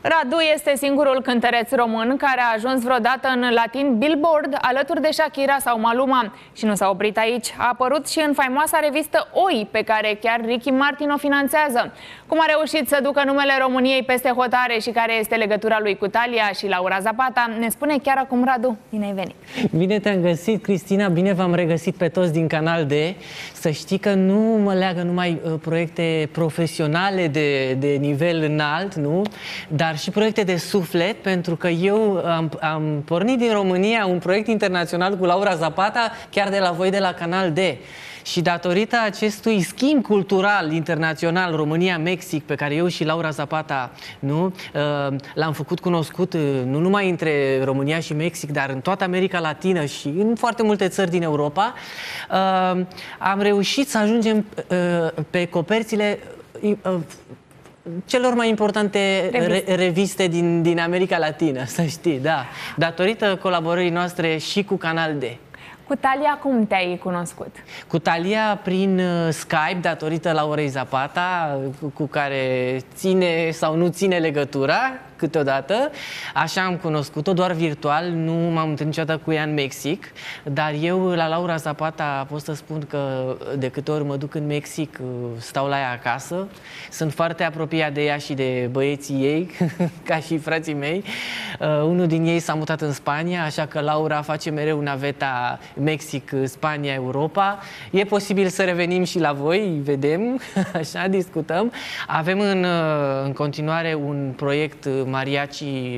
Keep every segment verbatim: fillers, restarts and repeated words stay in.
Radu este singurul cântăreț român care a ajuns vreodată în latin Billboard alături de Shakira sau Maluma. Și nu s-a oprit aici, a apărut și în faimoasa revistă Oi, pe care chiar Ricky Martin o finanțează. Cum a reușit să ducă numele României peste hotare și care este legătura lui cu Thalia și Laura Zapata, ne spune chiar acum Radu. Bine ai venit! Bine te-am găsit, Cristina, bine v-am regăsit pe toți din Canal D. Să știi că nu mă leagă numai uh, proiecte profesionale de, de nivel înalt, nu? Dar și proiecte de suflet, pentru că eu am, am pornit din România un proiect internațional cu Laura Zapata, chiar de la voi de la Canal D. Și datorită acestui schimb cultural internațional România-Mexic, pe care eu și Laura Zapata nu l-am făcut cunoscut nu numai între România și Mexic, dar în toată America Latină și în foarte multe țări din Europa, am reușit să ajungem pe coperțile celor mai importante reviste, reviste din, din America Latină, să știi, da. Datorită colaborării noastre și cu Canal D. Cu Thalia cum te-ai cunoscut? Cu Thalia prin Skype, datorită Laurei Zapata, cu, cu care ține sau nu ține legătura câteodată. Așa am cunoscut-o, doar virtual, nu m-am întâlnit niciodată cu ea în Mexic, dar eu la Laura Zapata pot să spun că de câte ori mă duc în Mexic, stau la ea acasă. Sunt foarte apropiat de ea și de băieții ei, ca și frații mei. Uh, unul din ei s-a mutat în Spania, așa că Laura face mereu naveta Mexic, Spania, Europa. E posibil să revenim și la voi, vedem, așa, discutăm. Avem în, în continuare un proiect mariachi uh,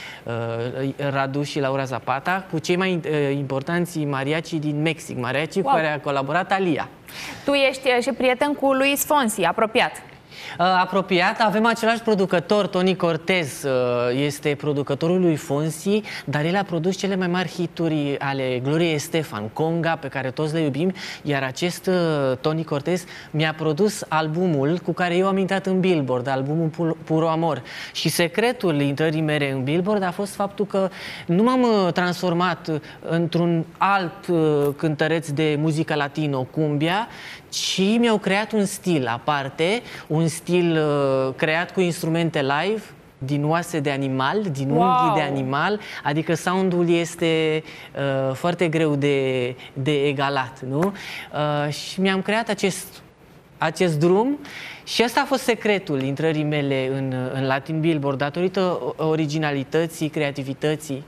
uh, Radu și Laura Zapata cu cei mai uh, importanți mariachi din Mexic, mariachi wow. cu care a colaborat Thalia. Tu ești și prieten cu Luis Fonsi, apropiat. Uh, apropiat, avem același producător, Tony Cortez uh, este producătorul lui Fonsi, dar el a produs cele mai mari hituri ale Gloria Estefan, Conga, pe care toți le iubim, iar acest uh, Tony Cortez mi-a produs albumul cu care eu am intrat în Billboard, albumul Puro Amor. Și secretul intrării mele în Billboard a fost faptul că nu m-am uh, transformat într-un alt uh, cântăreț de muzică latino, cumbia, ci mi-au creat un stil aparte, un stil uh, creat cu instrumente live, din oase de animal, din wow. unghii de animal, adică soundul este uh, foarte greu de, de egalat, nu? Uh, și mi-am creat acest, acest drum și ăsta a fost secretul intrării mele în, în Latin Billboard, datorită originalității, creativității.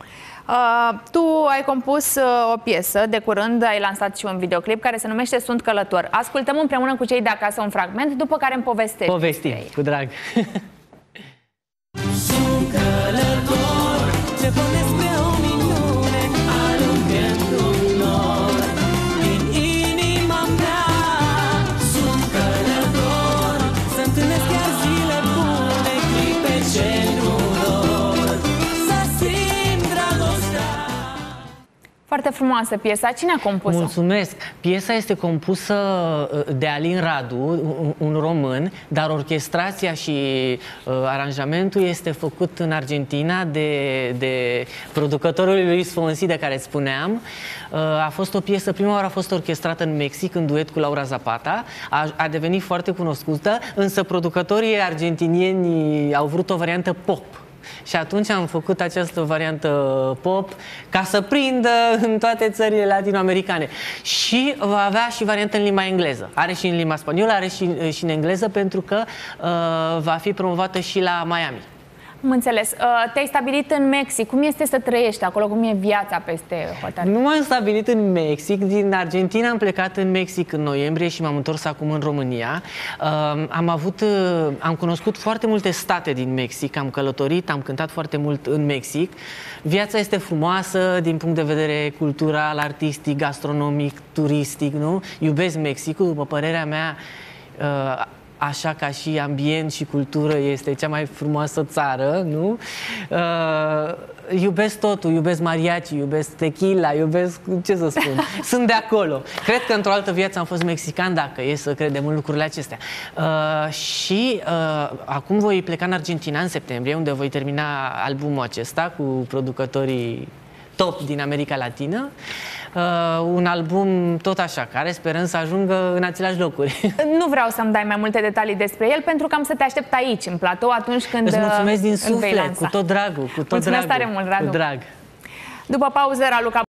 Uh, tu ai compus uh, o piesă, de curând ai lansat și un videoclip care se numește Sunt călător. Ascultăm împreună cu cei de acasă un fragment, după care îmi povestești. Povestim, cu drag. Sunt călător, ce pornesc spre o minune, alungând un nor din inima mea. Sunt călător, să întâlnesc chiar zile bune, clipe ce nu dor, să simt dragostea. Foarte frumoasă piesa. Cine a compus-o? Mulțumesc! Piesa este compusă de Alin Radu, un, un român, dar orchestrația și uh, aranjamentul este făcut în Argentina de, de producătorul lui Luis Fonsi, de care îți spuneam. Uh, a fost o piesă, prima oară a fost orchestrată în Mexic, în duet cu Laura Zapata. A, a devenit foarte cunoscută, însă producătorii argentinieni au vrut o variantă pop. Și atunci am făcut această variantă pop ca să prindă în toate țările latinoamericane. Și va avea și variantă în limba engleză. Are și în limba spaniolă, are și, și în engleză, pentru că uh, va fi promovată și la Miami. Am înțeles. Uh, te-ai stabilit în Mexic. Cum este să trăiești acolo? Cum e viața peste hotare? Nu m-am stabilit în Mexic. Din Argentina am plecat în Mexic în noiembrie și m-am întors acum în România. Uh, am avut, uh, am cunoscut foarte multe state din Mexic, am călătorit, am cântat foarte mult în Mexic. Viața este frumoasă din punct de vedere cultural, artistic, gastronomic, turistic, nu? Iubesc Mexicul, după părerea mea. Uh, Așa ca și ambient și cultură este cea mai frumoasă țară, nu? Uh, iubesc totul, iubesc mariachi, iubesc tequila, iubesc, ce să spun, sunt de acolo. Cred că într-o altă viață am fost mexican, dacă e să credem în lucrurile acestea. Uh, și uh, acum voi pleca în Argentina în septembrie, unde voi termina albumul acesta cu producătorii top din America Latină. Uh, un album tot așa, care sperăm să ajungă în aceleași locuri. Nu vreau să-mi dai mai multe detalii despre el, pentru că am să te aștept aici, în platou, atunci când Îți mulțumesc din îl vei suflet, lansa. cu tot dragul, cu tot Mulțumesc dragul. tare mult, Radu. Cu drag. După pauză, Raluca